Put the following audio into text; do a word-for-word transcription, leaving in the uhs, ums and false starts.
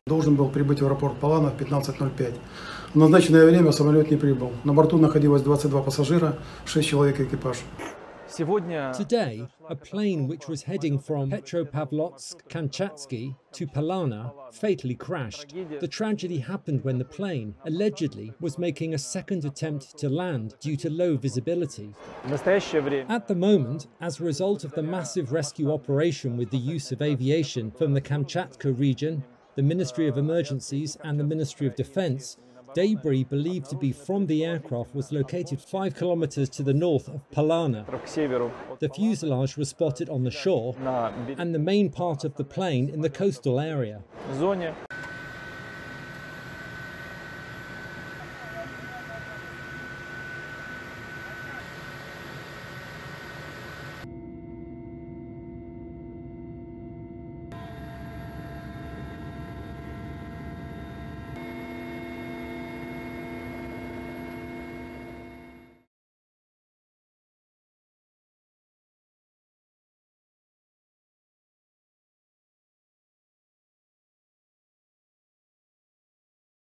Должен был прибыть в аэропорт Палана в пятнадцать ноль пять. В назначенное время самолет не прибыл. На борту находилось двадцать два пассажира, шесть человек экипаж. Today, a plane which was heading from Petropavlovsk-Kamchatsky to Palana fatally crashed. The tragedy happened when the plane, allegedly, was making a second attempt to land due to low visibility. At the moment, as a result of the massive rescue operation with the use of aviation from the Kamchatka region, the Ministry of Emergencies and the Ministry of Defense, debris believed to be from the aircraft was located five kilometers to the north of Palana. The fuselage was spotted on the shore and the main part of the plane in the coastal area.